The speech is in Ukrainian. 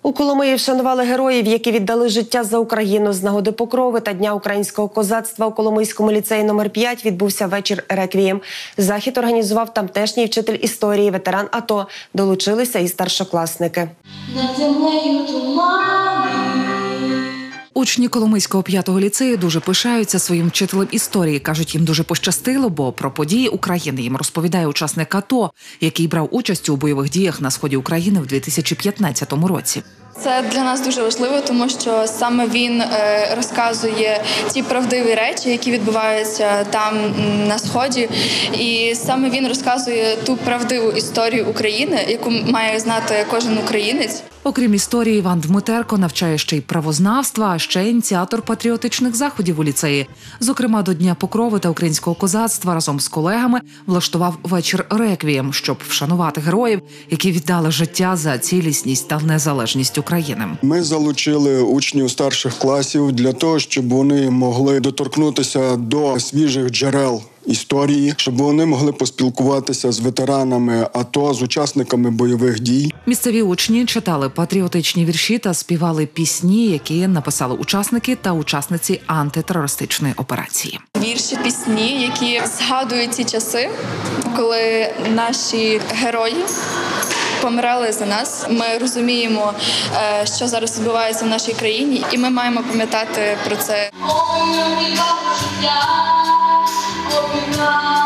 У Коломиї вшанували героїв, які віддали життя за Україну. З нагоди Покрови та Дня українського козацтва у Коломийському ліцеї номер 5 відбувся вечір реквієм. Захід організував тамтешній вчитель історії, ветеран АТО. Долучилися і старшокласники. Над землею тумани. Учні Коломийського 5-го ліцею дуже пишаються своїм вчителем історії. Кажуть, їм дуже пощастило, бо про події України їм розповідає учасник АТО, який брав участь у бойових діях на сході України в 2015 році. Це для нас дуже важливо, тому що саме він розказує ті правдиві речі, які відбуваються там на Сході. І саме він розказує ту правдиву історію України, яку має знати кожен українець. Окрім історії, Іван Дмитерко навчає ще й правознавства, а ще ініціатор патріотичних заходів у ліцеї. Зокрема, до Дня Покрови та українського козацтва разом з колегами влаштував вечір реквієм, щоб вшанувати героїв, які віддали життя за цілісність та незалежність України. Ми залучили учнів старших класів для того, щоб вони могли доторкнутися до свіжих джерел історії, щоб вони могли поспілкуватися з ветеранами АТО, з учасниками бойових дій. Місцеві учні читали патріотичні вірші та співали пісні, які написали учасники та учасниці антитерористичної операції. Вірші, пісні, які згадують ті часи, коли наші герої помирали за нас. Ми розуміємо, що зараз відбувається в нашій країні, і ми маємо пам'ятати про це. Ой,